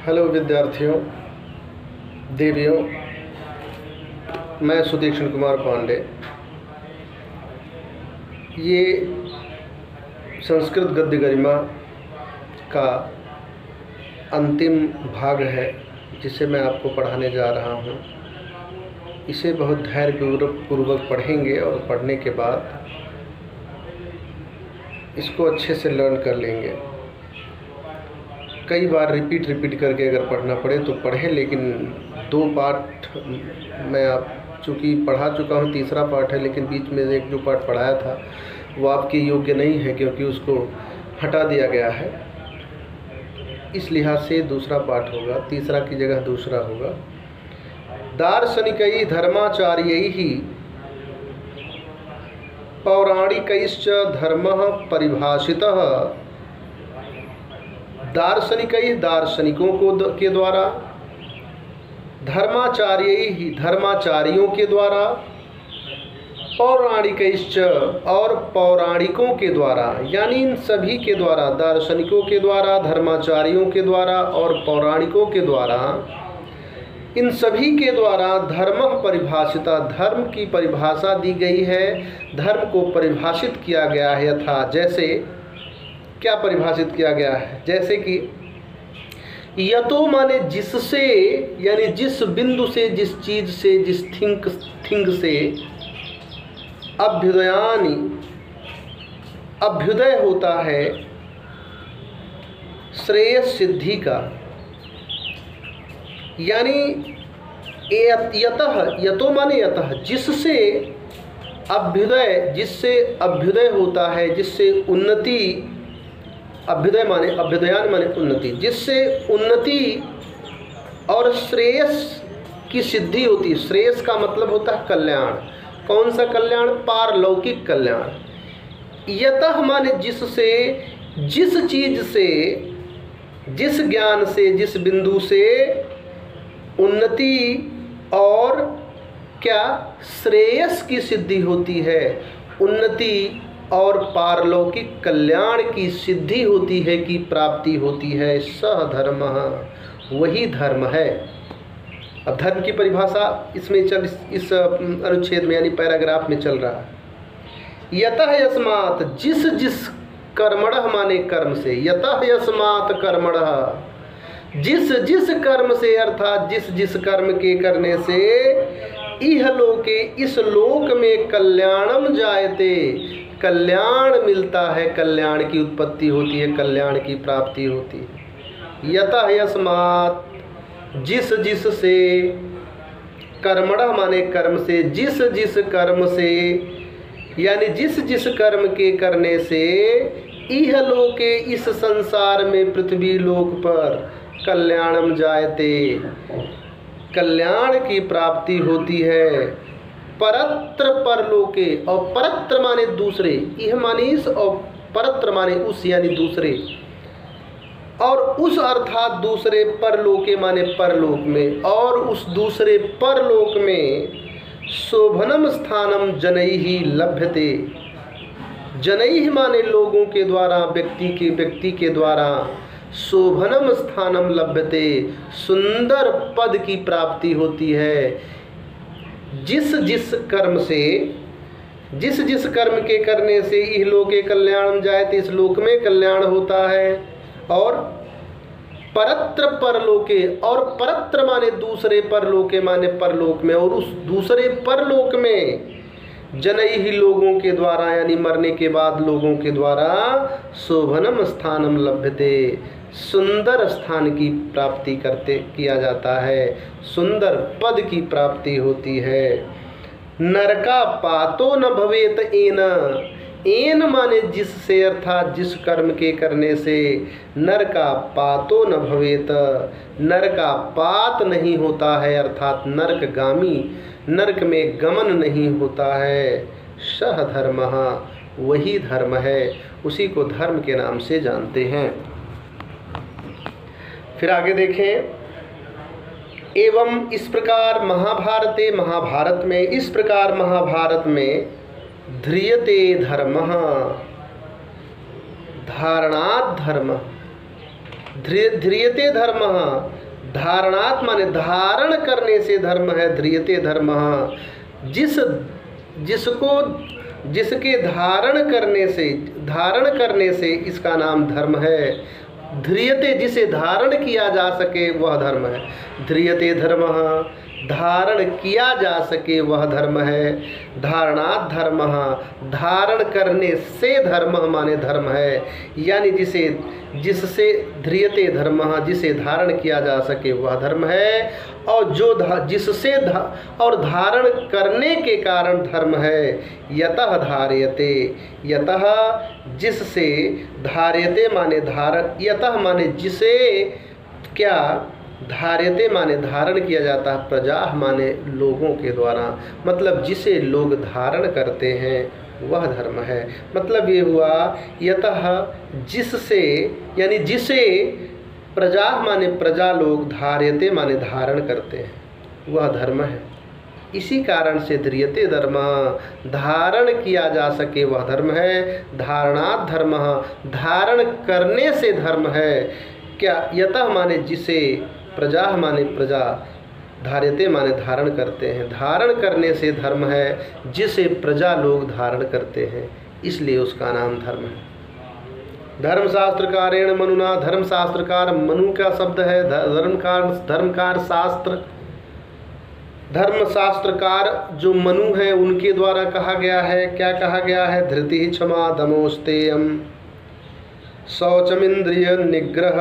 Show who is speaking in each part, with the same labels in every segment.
Speaker 1: Hello विद्यार्थियों, देवियों, मैं सुदीक्षण कुमार पांडे। ये संस्कृत गद्य गरिमा का अंतिम भाग है जिसे मैं आपको पढ़ाने जा रहा हूँ। इसे बहुत धैर्यपूर्वक पढ़ेंगे और पढ़ने के बाद इसको अच्छे से लर्न कर लेंगे। कई बार रिपीट करके अगर पढ़ना पड़े तो पढ़ें, लेकिन 2 पाठ मैं आप चूँकि पढ़ा चुका हूँ, तीसरा पाठ है, लेकिन बीच में एक जो पाठ पढ़ाया था वो आपके योग्य नहीं है क्योंकि उसको हटा दिया गया है। इस लिहाज से दूसरा पाठ होगा, तीसरा की जगह दूसरा होगा। दार्शनिकै धर्माचार्यैः पौराणिकैश्च धर्मः परिभाषितः। दार्शनिकों के द्वारा, धर्माचार्य धर्माचार्यों के द्वारा, पौराणिकैश्च और पौराणिकों के द्वारा, यानी इन सभी के द्वारा, दार्शनिकों के द्वारा, धर्माचार्यों के द्वारा और पौराणिकों के द्वारा, इन सभी के द्वारा धर्म परिभाषिता, धर्म की परिभाषा दी गई है, धर्म को परिभाषित किया गया है। यथा, जैसे क्या परिभाषित किया गया है? जैसे कि यतो माने जिससे, यानी जिस बिंदु से, जिस चीज से, जिस थिंग से, अभ्युदयानि अभ्युदय होता है श्रेयस सिद्धि का, यानी यतः, यतो माने यतः, जिससे अभ्युदय, जिससे अभ्युदय होता है, जिससे उन्नति, अभ्युदय माने, अभ्युदयान माने उन्नति, जिससे उन्नति और श्रेयस की सिद्धि होती है। श्रेयस का मतलब होता है कल्याण। कौन सा कल्याण? पारलौकिक कल्याण। यतः माने जिससे, जिस चीज से, जिस ज्ञान से, जिस बिंदु से उन्नति और क्या श्रेयस की सिद्धि होती है, उन्नति और पारलौकिक कल्याण की सिद्धि होती है, की प्राप्ति होती है। सह धर्म, वही धर्म है। अब धर्म की परिभाषा इसमें इस अनुच्छेद में यानी पैराग्राफ में चल रहा है। यतः यस्मात्, जिस जिस कर्मणः माने कर्म से, यतः यस्मात् कर्मणः, जिस जिस कर्म से, अर्थात जिस जिस कर्म के करने से, इह लोके, इस लोक में, कल्याणम जायते, कल्याण मिलता है, कल्याण की उत्पत्ति होती है, कल्याण की प्राप्ति होती है। यतः यस्मात्, जिस जिस से, कर्मणः माने कर्म से, जिस जिस कर्म से, यानी जिस जिस कर्म के करने से, इह लोके, इस संसार में, पृथ्वी लोक पर, कल्याणम जायते, कल्याण की प्राप्ति होती है। परत्र परलोके, और परत्र माने दूसरे, यह माने इस, और परत्र माने उस, यानी दूसरे, और उस अर्थात दूसरे, परलोके माने परलोक में, और उस दूसरे परलोक में शोभनम स्थानम जनैहि लभ्यते। जनैहि माने लोगों के द्वारा, व्यक्ति के द्वारा, शोभनम स्थानम लभ्यते, सुंदर पद की प्राप्ति होती है। जिस जिस कर्म से, जिस जिस कर्म के करने से, इह लोके कल्याणम जायते, इस लोक में कल्याण होता है। और परत्र परलोके, और परत्र माने दूसरे, परलोके माने परलोक में, और उस दूसरे परलोक में जनैहि लोगों के द्वारा, यानी मरने के बाद लोगों के द्वारा, शोभनम स्थानम लभ्यते, सुंदर स्थान की प्राप्ति किया जाता है, सुंदर पद की प्राप्ति होती है। नरका पातो न भवेत एन, एन माने जिससे, अर्थात जिस कर्म के करने से, नरका पातो न भवेत, नरका पात नहीं होता है, अर्थात नरकगामी, नरक में गमन नहीं होता है। सह धर्मः, वही धर्म है, उसी को धर्म के नाम से जानते हैं। फिर आगे देखें। एवं इस प्रकार महाभारते, महाभारत में, इस प्रकार महाभारत में, ध्रियते धर्मः, धारणात् धर्म, ध्रियते धर्म, धारणात् माने धारण करने से धर्म है। ध्रियते धर्म, जिसके धारण करने से इसका नाम धर्म है। ध्रियते, जिसे धारण किया जा सके वह धर्म है। ध्रियते धर्म, धारण किया जा सके वह धर्म है। धारणात् धर्म, धारण करने से धर्म माने धर्म है। यानी जिससे ध्रियते धर्म, जिसे धारण किया जा सके वह धर्म है। और जिससे और धारण करने के कारण धर्म है। यतः धार्यते, यतः जिससे, धार्यते माने धारण, यतः माने जिसे, क्या, धार्यते माने धारण किया जाता है, प्रजा माने लोगों के द्वारा, मतलब जिसे लोग धारण करते हैं वह धर्म है। मतलब ये हुआ यतः जिससे, यानी जिसे, प्रजा माने प्रजा लोग, धार्यते माने धारण करते हैं वह धर्म है। इसी कारण से ध्रियते धर्म, धारण किया जा सके वह धर्म है। धारणात् धर्म, धारण करने से धर्म है। क्या, यतः माने जिसे, प्रजा माने प्रजा, धार्यते माने धारण करते हैं, धारण करने से धर्म है। जिसे प्रजा लोग धारण करते हैं इसलिए उसका नाम धर्म है। धर्मशास्त्रकारेण मनुना, धर्मशास्त्रकार मनु का शब्द है। धर्मकार शास्त्र, धर्मशास्त्रकार जो मनु है उनके द्वारा कहा गया है। क्या कहा गया है? धृति क्षमा दमोस्तेयम शौचमिंद्रिय निग्रह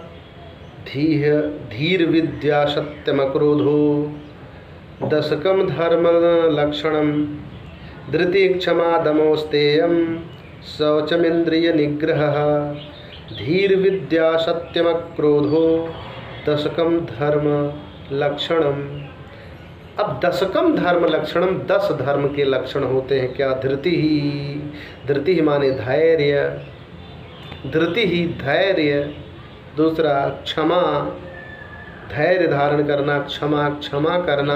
Speaker 1: धीर विद्या सत्यमक्रोधो दशकम धर्म लक्षणम। धृति क्षमा दमोस्तेयम शौचमिंद्रिय निग्रह धीर विद्या सत्यमक्रोधो दशकम धर्म लक्षणम। अब दशकम धर्म लक्षणम, 10 धर्म के लक्षण होते हैं। क्या? धृति ही माने धैर्य, धृति ही धैर्य। दूसरा क्षमा, धैर्य धारण करना, क्षमा करना।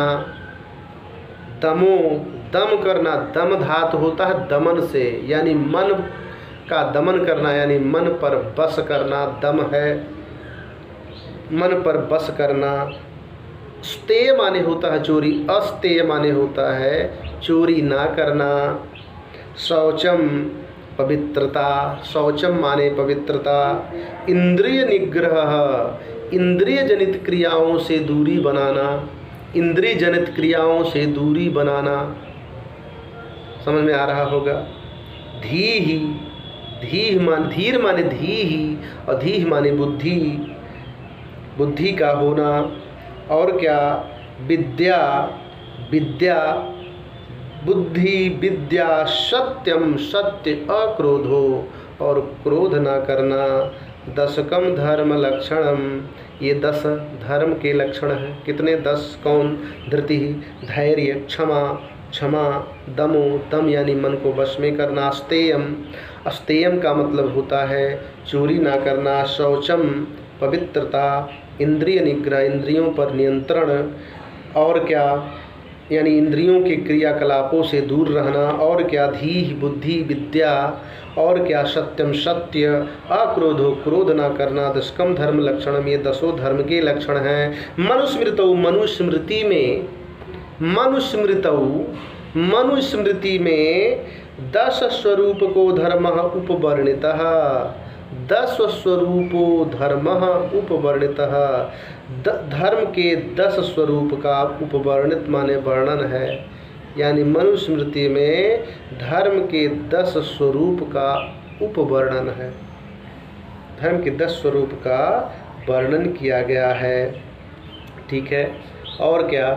Speaker 1: दम करना, दम धातु होता है दमन से, यानी मन का दमन करना, यानी मन पर बस करना दम है, मन पर बस करना। स्तेय माने होता है चोरी, अस्तेय माने होता है चोरी ना करना। शौचम पवित्रता, शौचम माने पवित्रता। इंद्रिय निग्रह, इंद्रिय जनित क्रियाओं से दूरी बनाना, इंद्रिय जनित क्रियाओं से दूरी बनाना। समझ में आ रहा होगा। धीर माने धी, और धीह माने बुद्धि, बुद्धि का होना। और क्या? विद्या, बुद्धि, विद्या, सत्यम, सत्य, अक्रोधो, और क्रोध ना करना। दशकम धर्म लक्षणम, ये 10 धर्म के लक्षण हैं। कितने? 10। कौन? धृति, धैर्य, क्षमा, दमो, दम यानी मन को वश में करना। अस्तेयम का मतलब होता है चोरी ना करना। शौचम पवित्रता, इंद्रिय निग्रह, इंद्रियों पर नियंत्रण। और क्या? यानी इंद्रियों के क्रियाकलापों से दूर रहना। और क्या? धीह बुद्धि, विद्या। और क्या? सत्यम सत्य, अक्रोधो क्रोध ना करना। दशकम धर्म लक्षणम, ये 10 धर्म के लक्षण हैं। मनुस्मृति में 10 स्वरूप को धर्म उपवर्णितः, 10 स्वरूपो धर्म उपवर्णितः। धर्म के 10 स्वरूप का उपवर्णित माने वर्णन है। यानी मनुस्मृति में धर्म के 10 स्वरूप का उपवर्णन है, धर्म के 10 स्वरूप का वर्णन किया गया है। ठीक है। और क्या?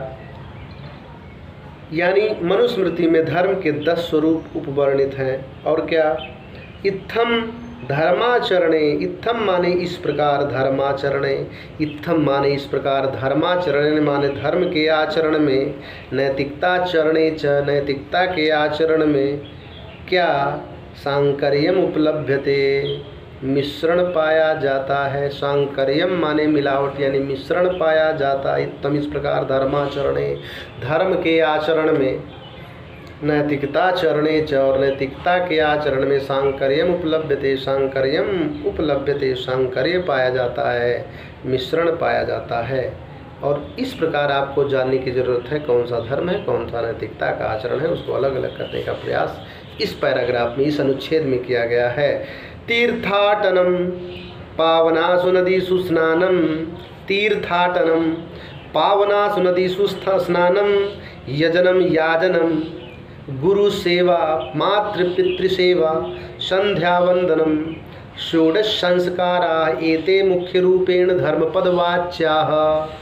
Speaker 1: यानी मनुस्मृति में धर्म के 10 स्वरूप उपवर्णित हैं। और क्या? इत्थम धर्माचरणे, इत्थम माने इस प्रकार, धर्माचरणे, इत्थम माने इस प्रकार, धर्माचरणे माने धर्म के आचरण में, नैतिकता चरणे च, नैतिकता के आचरण में। क्या? सांकर्यम उपलभ्यते, मिश्रण पाया जाता है। सांकर्यम माने मिलावट, यानी मिश्रण पाया जाता है। इत्थम इस प्रकार, धर्माचरणे धर्म के आचरण में, नैतिकता चरणे च, और नैतिकता के आचरण में सांकर्यम उपलभ्यते, सांकर्यम उपलभ्यते, सांकर्य पाया जाता है, मिश्रण पाया जाता है। और इस प्रकार आपको जानने की ज़रूरत है कौन सा धर्म है, कौन सा नैतिकता का आचरण है, उसको अलग अलग करने का प्रयास इस पैराग्राफ में, इस अनुच्छेद में किया गया है। तीर्थाटनम पावनासु नदीषु स्नानम, तीर्थाटनम पावनासु नदीषु स्नानम, यजनम याजनम, गुरु सेवा, मातृपितृसेवा, संध्यावंदनम, षोडश संस्कारा एते मुख्य रूपेण धर्मपदवाच्याः।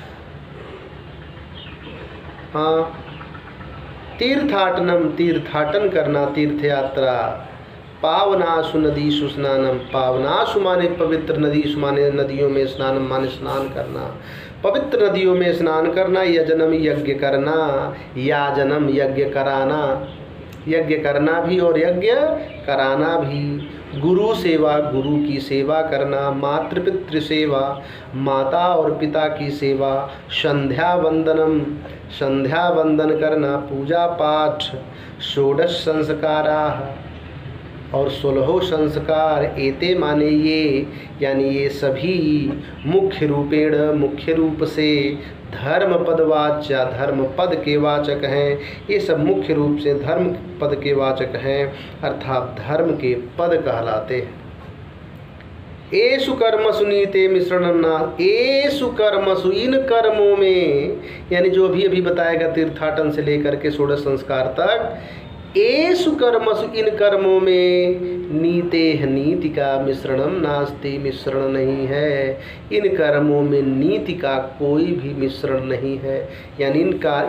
Speaker 1: हाँ, तीर्थाटनम, तीर्थाटन करना, तीर्थ यात्रा, पावनासु नदीषु स्नानम, पावनासु माने पवित्र, नदीषु माने नदियों में, स्नानम माने स्नान करना, पवित्र नदियों में स्नान करना, यजनम यज्ञ करना, याजनम यज्ञ कराना, यज्ञ करना भी और यज्ञ कराना भी, गुरु सेवा, गुरु की सेवा करना, मातृपितृ सेवा, माता और पिता की सेवा, संध्या वंदनम, संध्या वंदन करना, पूजा पाठ, षोडश संस्कारा, और 16 संस्कार, एते माने ये, यानी ये सभी मुख्य रूपेण, मुख्य रूप से, धर्म पदवाच्या, धर्म पद के वाचक हैं। ये सब मुख्य रूप से धर्म पद के वाचक हैं, अर्थात धर्म के पद कहलाते हैं। एषु कर्मसु नीते मिश्रणना, एषु कर्मसु, इन कर्मों में, यानी जो अभी बताएगा तीर्थाटन से लेकर के 16 संस्कार तक, एषु कर्मसु, इन कर्मों में, नीते, नीति का मिश्रणम नास्ति, मिश्रण नहीं है। इन कर्मों में नीति का कोई भी मिश्रण नहीं है, यानी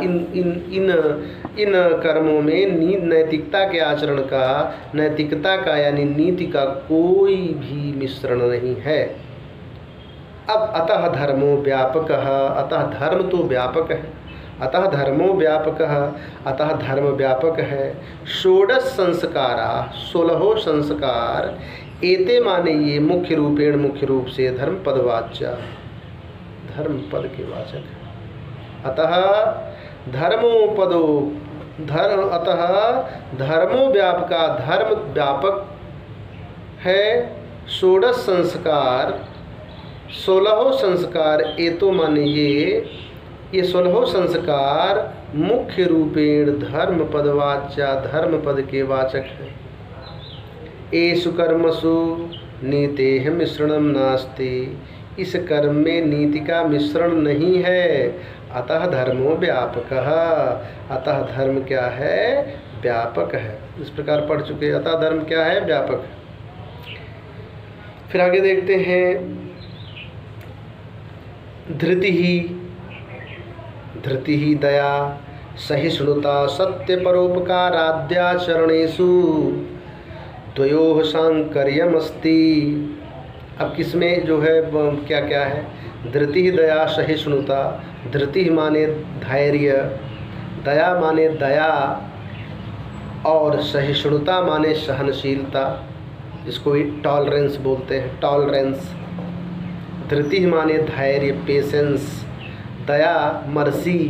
Speaker 1: इन कर्मों में नैतिकता के आचरण का, नैतिकता का यानी नीति का कोई भी मिश्रण नहीं है। अब अतः धर्मो व्यापकः, अतः धर्म तो व्यापक है, अतः धर्मो व्यापकः, अतः धर्म व्यापक है। षोडश संस्कारा, 16 संस्कार, एते माने ये, मुख्य रूपेण, मुख्य रूप से, धर्म पदवाच्या, धर्म पद के वाचक है। अतः धर्मोपदो, धर्म, अतः धर्मो व्यापका, धर्म व्यापक है। षोडश संस्कार, 16 संस्कार, एतो माने ये 16 संस्कार मुख्य रूपेण धर्म पदवाच्या, धर्म पद के वाचक है। एषु कर्मसु नीतेः मिश्रणम नास्ति, इस कर्म में नीति का मिश्रण नहीं है। अतः धर्मो व्यापकः, अतः धर्म क्या है, व्यापक है। इस प्रकार पढ़ चुके, अतः धर्म क्या है, व्यापक है। फिर आगे देखते हैं, धृति ही दया, सहिष्णुता, सत्य परोपकाराद्याचरणेषु द्वयोः सांकर्यमस्ति। अब किसमें जो है क्या क्या है, धृति ही दया, सहिष्णुता, धृति माने धैर्य, दया माने दया, और सहिष्णुता माने सहनशीलता, जिसको टॉलरेंस बोलते हैं, टॉलरेंस। धृति माने धैर्य, पेशेंस, दया मर्सी,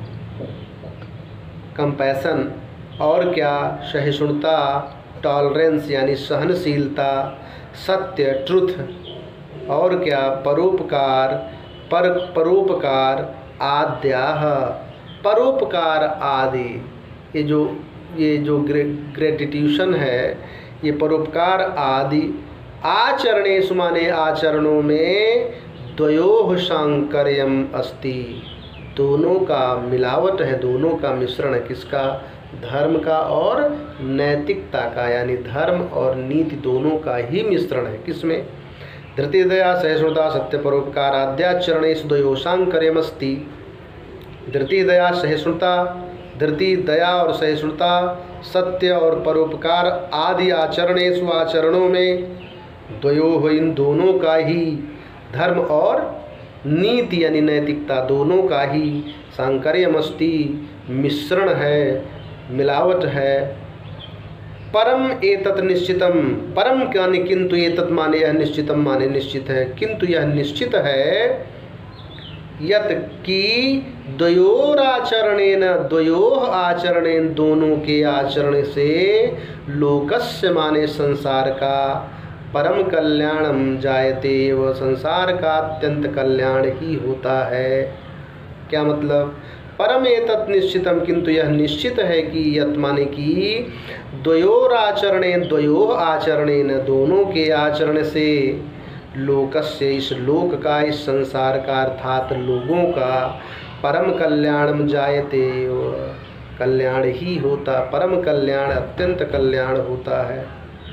Speaker 1: कंपैशन, और क्या, सहिष्णुता, टॉलरेंस यानी सहनशीलता, सत्य, ट्रुथ, और क्या, परोपकार, परोपकार आद्याः, परोपकार आदि। ये जो ग्रेटिट्यूशन है, ये परोपकार आदि। आचरणेषु माने आचरणों में, द्वयोः सांकर्यम अस्ति, दोनों का मिलावट है, दोनों का मिश्रण है। किसका, धर्म का और नैतिकता का, यानी धर्म और नीति दोनों का ही मिश्रण है। किसमें, धृति दया सहिष्णुता सत्य परोपकार आद्याचरणेषु द्वयोः सांकर्यम अस्ति। धृति दया सहिष्णुता, धृति दया और सहिष्णुता, सत्य और परोपकार आदि आचरणेषु, आचरणों में, द्वयोः, इन दोनों का ही, धर्म और नीति यानी नैतिकता दोनों का ही, सांकर्यमस्ति, मिश्रण है, मिलावट है। परम एतत् निश्चितम, परम यानी किंतु, एतत् माने यह, निश्चितम माने निश्चित है, किंतु यह निश्चित है। यत की द्वयोराचरणेन, द्वयोः आचरणेन, दोनों के आचरण से लोकस्य माने संसार का परम कल्याणम जायते, वह संसार का अत्यंत कल्याण ही होता है। क्या मतलब? परम एतत् निश्चितम, किंतु यह निश्चित है कि यत माने कि द्वयोराचरणेन, द्वयोः आचरणेन, दोनों के आचरण से लोकस्य, इस लोक का, इस संसार का अर्थात लोगों का परम कल्याणम जायते, कल्याण ही होता, परम कल्याण, अत्यंत कल्याण होता है।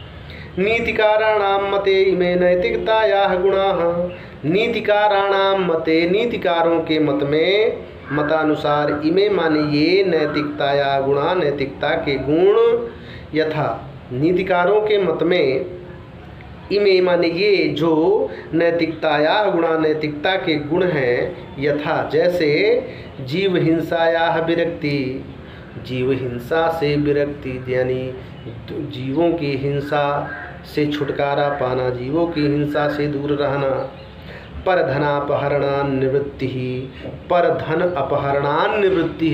Speaker 1: नीतिकाराणाम मते इमे नैतिकतायाः गुणाः, नीतिकाराणाम मते, नीतिकारों के मत में, मतानुसार, इमे माने ये, नैतिकताया गुणा, नैतिकता के गुण, यथा, नीतिकारों के मत में, इमे माने ये, जो नैतिकताया गुणा, नैतिकता के गुण हैं, यथा, जैसे जीव हिंसाया विरक्ति, जीव हिंसा से विरक्ति यानी जीवों की हिंसा से छुटकारा पाना, जीवों की हिंसा से दूर रहना। पर धनापहरणान निवृत्ति, पर धन अपहरणान निवृत्ति,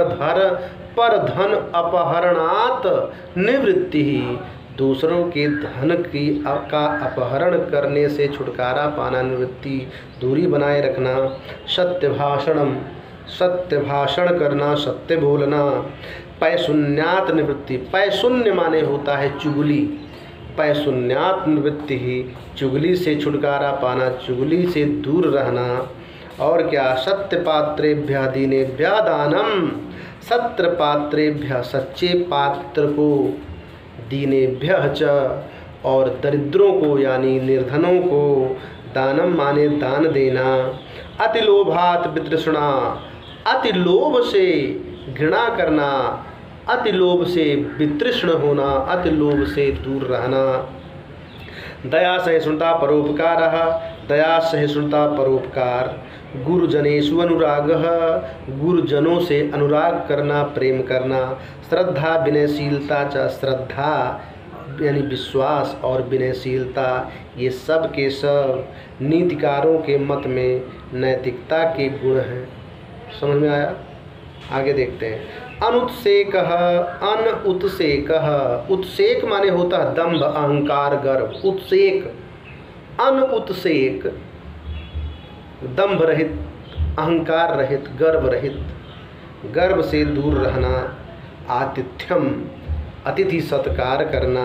Speaker 1: पर धन अपहरणात निवृत्ति, दूसरों के धन का अपहरण करने से छुटकारा पाना, निवृत्ति, दूरी बनाए रखना। सत्य भाषणम, सत्य भाषण करना, सत्य बोलना। पैशून्यात निवृत्ति, पैशून्य माने होता है चुगली, पैशून्यात निवृत्ति ही, चुगली से छुटकारा पाना, चुगली से दूर रहना। और क्या? सत्य पात्रेभ्यः दीनेभ्यः दानम, सत्य पात्रेभ्यः, सच्चे पात्र को, दीनेभ्यः च, और दरिद्रों को यानी निर्धनों को, दानम माने दान देना। अतिलोभात वितृष्णा, अति लोभ से घृणा करना, अति लोभ से वितृष्ण होना, अति लोभ से दूर रहना। दया सहिष्णुता परोपकार, दया सहिष्णुता परोपकार। गुरुजनेषु अनुरागः, गुरुजनों से अनुराग करना, प्रेम करना। श्रद्धा विनयशीलता च, श्रद्धा यानी विश्वास और विनयशीलता, ये सब के सब नीतिकारों के मत में नैतिकता के गुण हैं। समझ में आया? आगे देखते हैं। अनुत्सेकः, अनुत्सेकः, उत्सेक माने होता है दंभ, अहंकार, गर्व। उत्सेक, अनुत्सेक, दंभ रहित, अहंकार रहित, गर्व रहित, गर्व से दूर रहना। आतिथ्यम, अतिथि सत्कार करना।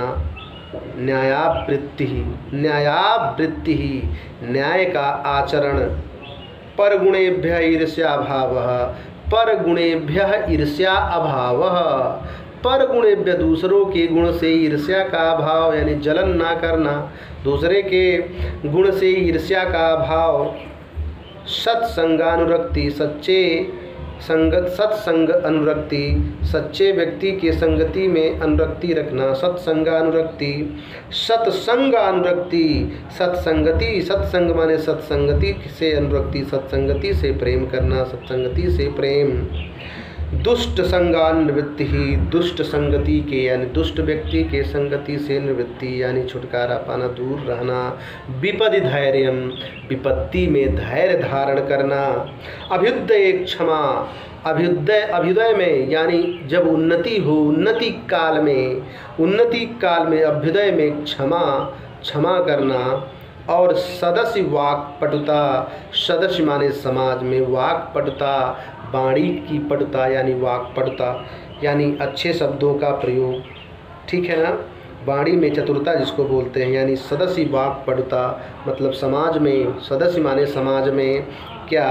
Speaker 1: न्यायावृत्ति, न्यायावृत्ति, न्याय का आचरण। परगुणेभ्यः ईर्ष्याभावः, परगुणेभ्यः ईर्ष्या अभावः, परगुणेभ्यः, दूसरों के गुण से ईर्ष्या का अभाव यानी जलन ना करना, दूसरे के गुण से ईर्ष्या का अभाव। सत्संगानुरक्ति, सच्चे संगत, सत्संग अनुरक्ति, सच्चे व्यक्ति के संगति में अनुरक्ति रखना। सत्संगानुरक्ति, सत्संगानुरक्ति, सत्संगति, सत्संग माने सत्संगति से अनुरक्ति, सत्संगति से प्रेम करना, सत्संगति से प्रेम। दुष्ट संगानुवृत्ति, दुष्ट संगति के यानी दुष्ट व्यक्ति के संगति से निवृत्ति यानी छुटकारा पाना, दूर रहना। विपदि धैर्यम, विपत्ति में धैर्य धारण करना। अभ्युदय क्षमा, अभ्युदय, अभ्युदय में यानी जब उन्नति हो, उन्नति काल में, उन्नति काल में अभ्युदय में क्षमा, क्षमा करना। और सदस्य वाक्पटुता, सदस्य माने समाज में, वाक्पटुता, वाणी की पटुता यानी वाक्पटुता यानी अच्छे शब्दों का प्रयोग, ठीक है ना। वाणी में चतुरता जिसको बोलते हैं, यानी सदस्य वाक्पटुता मतलब समाज में, सदस्य माने समाज में क्या,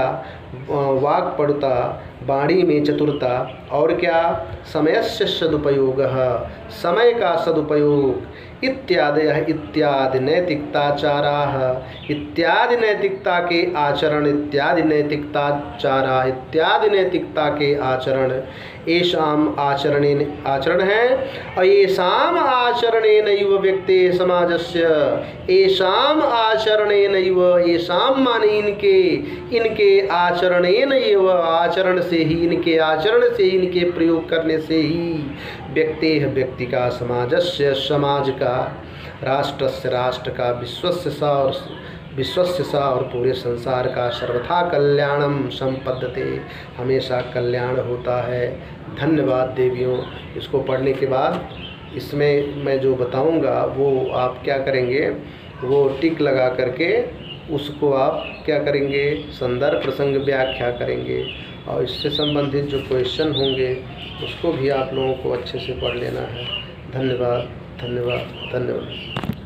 Speaker 1: वाक्पटुता, वाणी में चतुरता। और क्या, समयस्य सदुपयोगः, समय का सदुपयोग। इत्यादयः, इत्यादि नैतिकताचाराः, इत्यादि नैतिकता के आचरण। इत्यादि नैतिकताचारा, इत्यादि नैतिकता के आचरण। येषाम् आचरणेन, आचरण है, और येषाम् आचरणेनैव व्यक्तेः समाजस्य, येषाम् आचरणेनैव, येषाम् माने इनके, इनके आचरणेनैव, आचरण से ही, इनके आचरण से, इनके प्रयोग करने से ही, व्यक्तेः व्यक्ति का, समाजस्य समाज का, राष्ट्रस्य राष्ट्र का, विश्वस्य और विश्वस्य सा और पूरे संसार का सर्वथा कल्याणम संपद्यते, हमेशा कल्याण होता है। धन्यवाद देवियों। इसको पढ़ने के बाद इसमें मैं जो बताऊंगा वो आप क्या करेंगे, वो टिक लगा करके उसको आप क्या करेंगे, संदर्भ प्रसंग व्याख्या करेंगे और इससे संबंधित जो क्वेश्चन होंगे उसको भी आप लोगों को अच्छे से पढ़ लेना है। धन्यवाद धन्यवाद धन्यवाद।